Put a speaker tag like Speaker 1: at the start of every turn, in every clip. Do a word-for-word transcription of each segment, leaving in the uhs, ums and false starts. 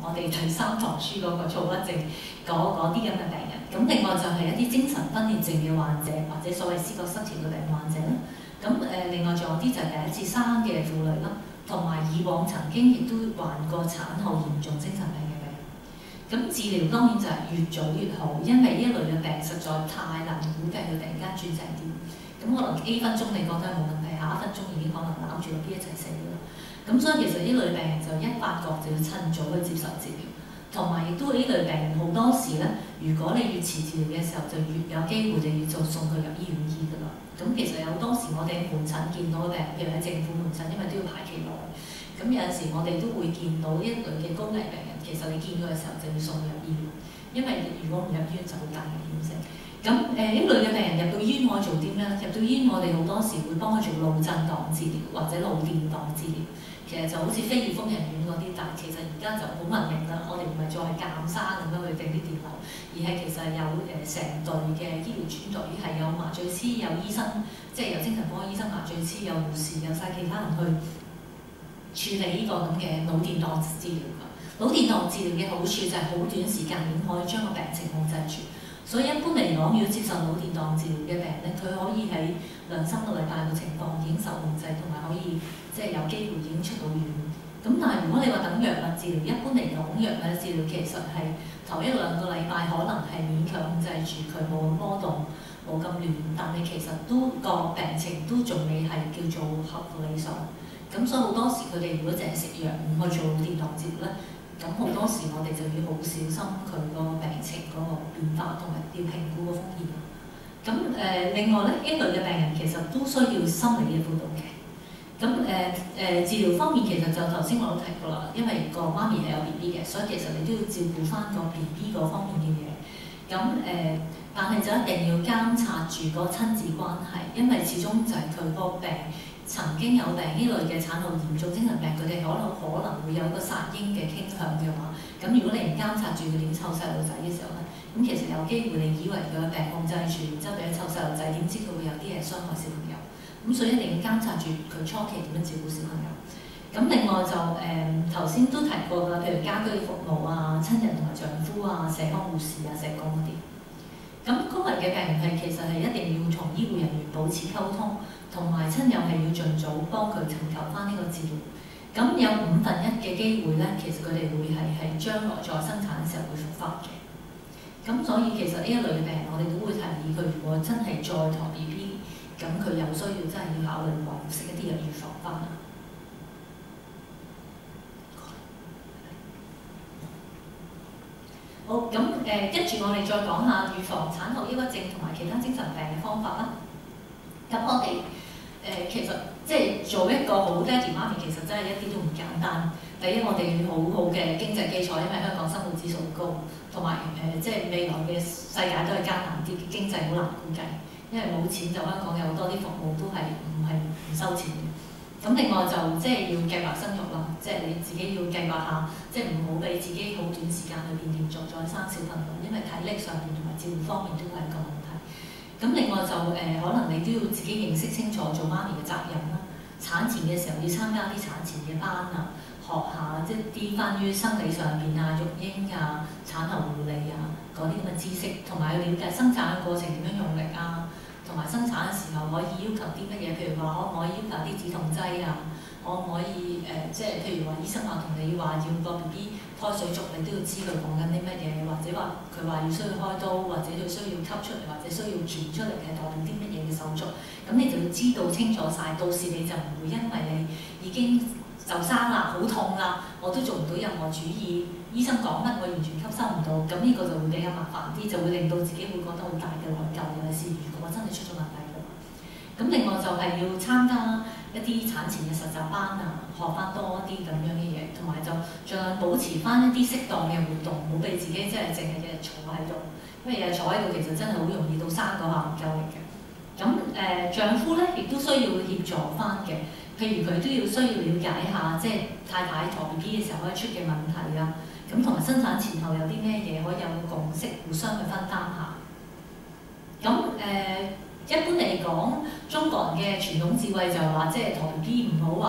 Speaker 1: 我哋第三堂書嗰個躁鬱症嗰啲咁嘅病人。咁另外就係一啲精神分裂症嘅患者，或者所謂思覺失調嘅病患者啦。咁誒，另外仲有啲就係第一次生嘅婦女啦，同埋以往曾經亦都患過產後嚴重精神病嘅病人。咁治療當然就係越早越好，因為呢一類嘅病實在太難估計佢突然間轉成點。咁可能 A 分鐘你覺得冇問題，下一分鐘已經可能攬住個 B 一齊死啦。咁所以其實呢類病人就一發覺就要趁早去接受治療，同埋亦都呢類病人好多時咧，如果你越遲治療嘅時候，就越有機會就要就送佢入醫院醫㗎啦。咁其實有好多時我哋喺門診見到嘅病人，譬如喺政府門診，因為都要排期耐。咁有陣時我哋都會見到呢一類嘅高危病人，其實你見佢嘅時候就要送佢入醫院，因為如果唔入醫院就好大危險性。咁誒呢類嘅病人入到醫院我做啲咩咧？入到醫院我哋好多時會幫佢做腦震盪治療或者腦電盪治療。其實就好似非兒科人院嗰啲，但係其實而家就好文明啦。我哋唔係再係鑑生咁樣去定啲電流，而係其實有誒成隊嘅醫療專隊，係有麻醉師、有醫生，即係有精神科醫生、麻醉師、有護士、有晒其他人去處理呢個咁嘅腦電盪治療。腦電盪治療嘅好處就係好短時間已經可以將個病情控制住。所以一般嚟講，要接受腦電盪治療嘅病人咧，佢可以喺兩三個禮拜嘅情況已經受控制，同埋可以即係有機會已經出到院。咁但係如果你話等藥物治療，一般嚟講藥物治療其實係頭一兩個禮拜可能係勉強控制住佢冇咁波動、冇咁亂，但係其實都個病情都仲未係叫做合乎理想。咁所以好多時佢哋如果淨係食藥唔去做腦電盪治療咧，咁好多時我哋就要好小心佢個病情嗰個變化，同埋要評估個風險。咁誒、呃，另外咧，呢類嘅病人其實都需要心理嘅輔導嘅。咁誒誒，治療方面其實就頭先我都提過啦，因為個媽咪係有 B B 嘅，所以其實你都要照顧翻個 B B 嗰方面嘅嘢。咁誒、呃，但係就一定要監察住個親子關係，因為始終就係佢個病。曾經有病呢類嘅產後嚴重精神病，佢哋可能可能會有一個殺嬰嘅傾向嘅話，咁如果你唔監察住佢點湊細路仔嘅時候咧，咁其實有機會你以為佢嘅病控制住，然之後俾佢湊細路仔，點知佢會有啲嘢傷害小朋友。咁所以一定要監察住佢初期點樣照顧小朋友。咁另外就誒頭先都提過㗎，譬如家居服務啊、親人同埋丈夫啊、社康護士啊、社工嗰啲。咁高危嘅病人係其實係一定要同醫護人員保持溝通。同埋親友係要盡早幫佢尋求翻呢個治療。咁有五分一嘅機會咧，其實佢哋會係係將來再生產嘅時候會復發嘅。咁所以其實呢一類嘅病人，我哋都會提議佢如果真係再陀 B B， 咁佢有需要真係要考慮話食一啲藥預防翻。好，咁誒跟住我哋再講下預防產後抑鬱症同埋其他精神病嘅方法啦。咁我哋誒、呃、其實即係做一個好爹哋媽咪，其實真係一啲都唔簡單。第一，我哋要好好嘅經濟基礎，因為香港生活指數高，同埋誒即係未來嘅世界都係艱難啲，經濟好難估計。因為冇錢就香港有好多啲服務都係唔係唔收錢嘅。咁另外就即係要計劃生育啦，即係你自己要計劃下，即係唔好俾自己好短時間裏邊連續再生小朋友，因為體力上面同埋照顧方面都係一個問題。咁另外就誒、呃，可能你都要自己認識清楚做媽咪嘅責任啦。產前嘅時候要參加啲產前嘅班啊，學下即係啲關於生理上邊啊、育嬰啊、產後護理啊嗰啲咁嘅知識，同埋要了解生產嘅過程點樣用力啊，同埋生產嘅時候可以要求啲乜嘢？譬如話可唔可以要求啲止痛劑啊？可唔可以誒、呃，即係譬如話醫生話同你話要個 B B 開水粥，你都要知佢講緊啲乜嘢，或者話佢話要需要開刀，或者佢需要吸出嚟，或者需要鉗出嚟係代表啲乜嘢嘅手續，咁你就要知道清楚晒，到時你就唔會因為你已經就生啦，好痛啦，我都做唔到任何主意，醫生講乜我完全吸收唔到，咁呢個就會比較麻煩啲，就會令到自己會覺得好大嘅內疚，尤其是如果真係出咗問題嘅話。咁另外就係要參加一啲產前嘅實習班啊，學翻多啲咁樣嘅嘢，同埋就盡量保持翻一啲適當嘅活動，唔好俾自己即係淨係日日坐喺度，因為日日坐喺度其實真係好容易到生嗰下唔夠力嘅。咁誒、呃、丈夫咧亦都需要協助翻嘅，譬如佢都要需要了解下，即係太太陀 B B 嘅時候可以出嘅問題啊，咁同埋生產前後有啲咩嘢可以有個共識，互相去分擔下。咁誒、呃一般嚟講，中國人嘅傳統智慧就係話，即係陀 B B 唔好話誒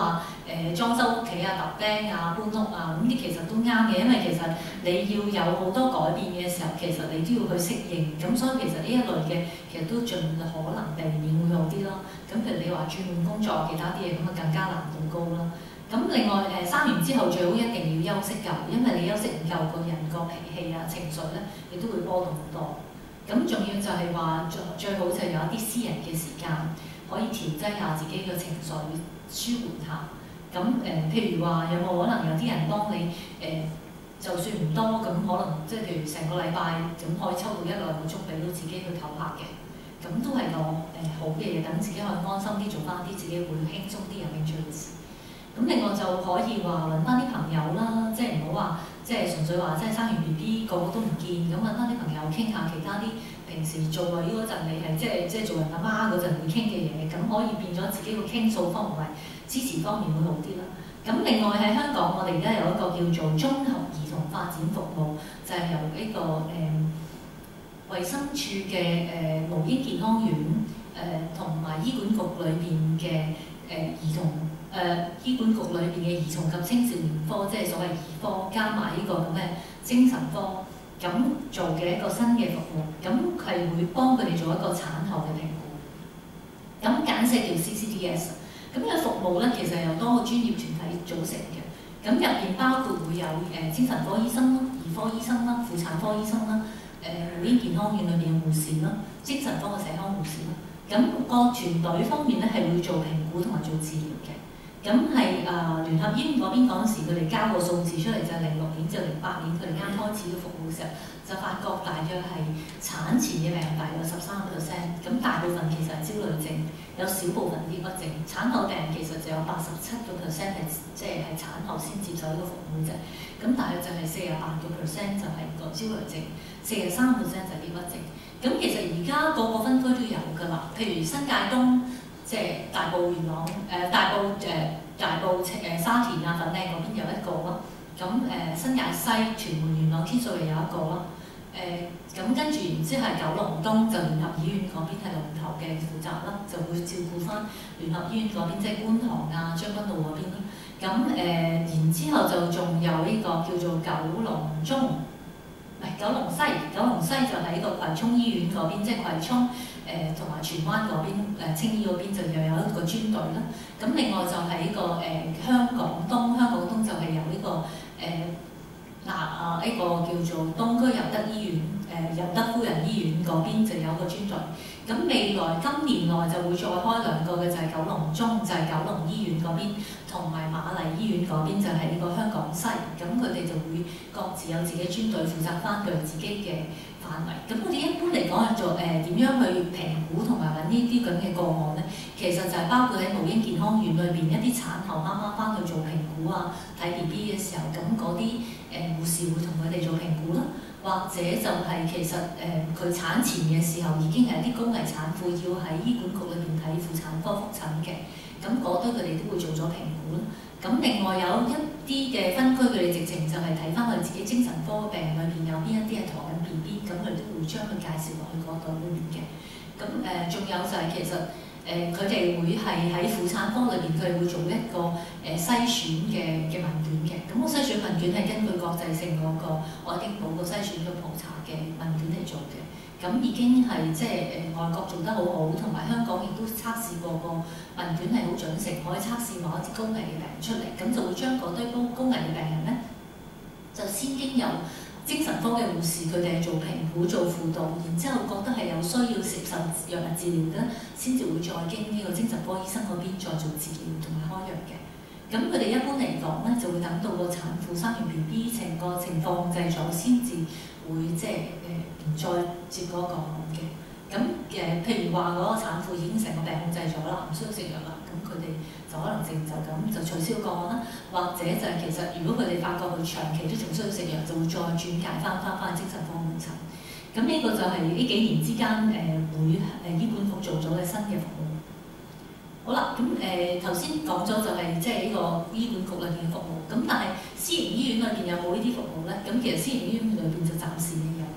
Speaker 1: 誒裝修屋企啊、揼釘啊、搬屋啊，咁啲其實都啱嘅，因為其實你要有好多改變嘅時候，其實你都要去適應，咁所以其實呢一類嘅其實都盡可能避免會好啲咯。咁譬如你話轉換工作其他啲嘢，咁啊更加難度高啦。咁另外誒生完之後最好一定要休息夠，因為你休息唔夠，個人個脾氣啊、情緒咧，你都會波動好多。咁仲要就係話最最好就有一啲私人嘅時間，可以調劑下自己嘅情緒，舒緩下。咁誒、呃，譬如話有冇可能有啲人幫你誒、呃，就算唔多咁，可能即係譬如成個禮拜咁可以抽到一兩個鐘俾到自己去唞下嘅，咁都係個誒、呃、好嘅嘢，等自己可以安心啲做翻啲自己會輕鬆啲有興趣嘅事。咁另外就可以話揾翻啲朋友啦，即係唔好話即係純粹話即係生完 B B 個個都唔見，咁揾翻啲朋友傾下其他啲平時做女嗰陣你係即係即係做人阿媽嗰陣會傾嘅嘢，咁可以變咗自己個傾訴方面、支持方面會好啲啦。咁另外喺香港，我哋而家有一個叫做綜合兒童發展服務，就係、是、由呢、這個誒、呃、衛生署嘅誒母嬰健康院誒同埋醫管局裏邊嘅誒兒童。誒、呃、醫管局裏邊嘅兒童及青少年科，即係所謂兒科，加埋呢個咁嘅精神科，咁做嘅一個新嘅服務，咁係會幫佢哋做一個產後嘅評估。咁簡寫叫 C C D S。咁呢個服務咧，其實由多個專業團體組成嘅。咁入邊包括會有誒、呃、精神科醫生啦、兒科醫生啦、婦產科醫生啦、誒母嬰健康院裏邊嘅護士啦、精神科嘅社康護士啦。咁、那個團隊方面咧係會做評估同埋做治療嘅。咁係誒聯合醫院嗰邊嗰陣時，佢哋交個數字出嚟就係零六年至零八年，佢哋啱開始嘅服務嘅時候，就發覺大約係產前嘅病人大約十三個 percent，咁大部分其實係焦慮症，有少部分抑鬱症。產後病人其實就有八十七個 percent 係即係係產後先接受呢個服務啫。咁大約就係四十八個 percent 就係個焦慮症，四十三個 percent 就係抑鬱症。咁其實而家個個分區都有㗎啦，譬如新界東。即係大埔元朗誒、呃、大埔誒、呃、大埔誒、呃、沙田啊粉嶺嗰邊有一個咯，咁誒、呃、新界西屯門元朗天水圍有一個咯，誒、呃、咁跟住然之後係九龍東就聯合醫院嗰邊係龍頭嘅負責啦，就會照顧翻聯合醫院嗰邊即係觀塘啊將軍澳嗰邊啦，咁誒、呃、然之後就仲有呢個叫做九龍中，唔係九龍西，九龍西就喺個葵涌醫院嗰邊，即係葵涌。誒同埋荃灣嗰邊、呃、青衣嗰邊就又有一個專隊啦。咁另外就喺呢個誒、呃、香港東，香港東就係由呢、這個誒嗱啊呢個叫做東區尤德醫院誒、呃、尤德夫人醫院嗰邊就有個專隊。咁未來今年內就會再開兩個嘅，就係、是、九龍中，就係、是、九龍醫院嗰邊，同埋瑪麗醫院嗰邊就係呢個香港西。咁佢哋就會各自有自己專隊負責翻佢自己嘅範圍。咁我哋一般嚟講係做誒點、呃、樣去評估同埋揾呢啲咁嘅個案咧？其實就係包括喺母嬰健康院裏邊一啲產後媽媽翻去做評估啊，睇 B B 嘅時候，咁嗰啲誒護士會同佢哋做評估啦。或者就係其實誒佢、呃、產前嘅時候已經係一啲高危產婦要喺醫管局裏邊睇婦產科覆診嘅，咁嗰堆佢哋都會做咗評估啦。咁另外有一啲嘅分區，佢哋直情就係睇翻佢自己精神科病人裏邊有邊一啲係陀緊 B B， 咁佢都會將佢介紹落去嗰度裏面嘅。咁誒仲有就係其實誒佢哋會係喺婦產科裏邊，佢哋會做一個誒、呃、篩選嘅嘅問卷嘅。咁個篩選問卷係根據國際性嗰個愛丁堡個篩選嘅普查嘅問卷嚟做嘅。咁已經係即係誒外國做得好好，同埋香港亦都測試過個問卷係好準成，可以測試某一啲高危嘅病人出嚟。咁就會將嗰堆高高危嘅病人咧，就先經由精神科嘅護士佢哋係做評估、做輔導，然之後覺得係有需要接受藥物治療嘅，先至會再經呢個精神科醫生嗰邊再做治療同埋開藥嘅。咁佢哋一般嚟講咧，就會等到個產婦生完 B B， 成個情況控制咗，先至會即係誒唔再接嗰個案嘅。咁誒、呃，譬如話嗰個產婦已經成個病控制咗啦，唔需要食藥啦，咁佢哋就可能淨就咁就取消個案啦。或者就係其實如果佢哋發覺佢長期都仲需要食藥，就會再轉介翻翻翻精神科門診。咁呢個就係呢幾年之間誒、呃、會誒醫管局做咗嘅新嘅服務。好啦，咁誒頭先講咗就係即係呢個醫管局裏邊嘅服務，咁但係私營醫院裏邊有冇呢啲服務咧？咁其實私營醫院裏邊就暫時未有嘅。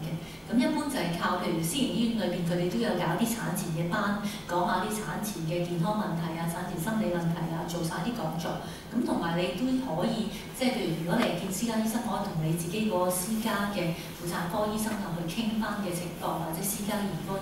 Speaker 1: 咁一般就係靠譬如私營醫院裏邊，佢哋都有搞啲產前嘅班，講下啲產前嘅健康問題啊、產前心理問題啊，做晒啲講座。咁同埋你都可以，即係譬如如果你係見私家醫生，可以同你自己嗰個私家嘅婦產科醫生去傾翻嘅情況，或者私家兒科